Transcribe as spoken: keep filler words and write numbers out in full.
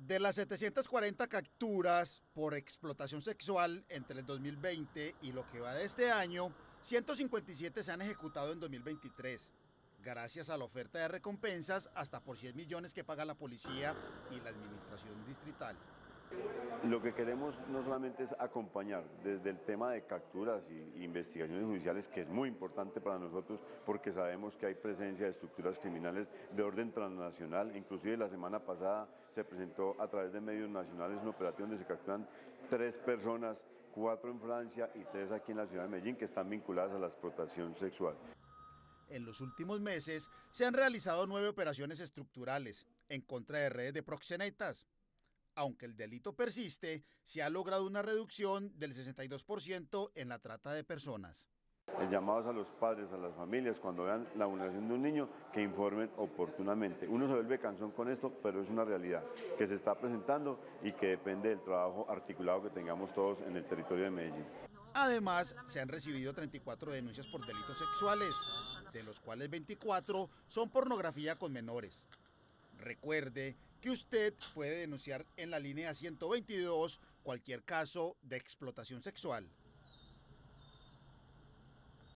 De las setecientas cuarenta capturas por explotación sexual entre el dos mil veinte y lo que va de este año, ciento cincuenta y siete se han ejecutado en dos mil veintitrés, gracias a la oferta de recompensas hasta por cien millones que paga la policía y la administración distrital. Lo que queremos no solamente es acompañar desde el tema de capturas y investigaciones judiciales, que es muy importante para nosotros porque sabemos que hay presencia de estructuras criminales de orden transnacional. Inclusive la semana pasada se presentó a través de medios nacionales una operación donde se capturan tres personas, cuatro en Francia y tres aquí en la ciudad de Medellín, que están vinculadas a la explotación sexual. En los últimos meses se han realizado nueve operaciones estructurales en contra de redes de proxenetas. Aunque el delito persiste, se ha logrado una reducción del sesenta y dos por ciento en la trata de personas. El llamado es a los padres, a las familias, cuando vean la vulneración de un niño, que informen oportunamente. Uno se vuelve cansón con esto, pero es una realidad que se está presentando y que depende del trabajo articulado que tengamos todos en el territorio de Medellín. Además, se han recibido treinta y cuatro denuncias por delitos sexuales, de los cuales veinticuatro son pornografía con menores. Recuerde que usted puede denunciar en la línea ciento veintidós cualquier caso de explotación sexual.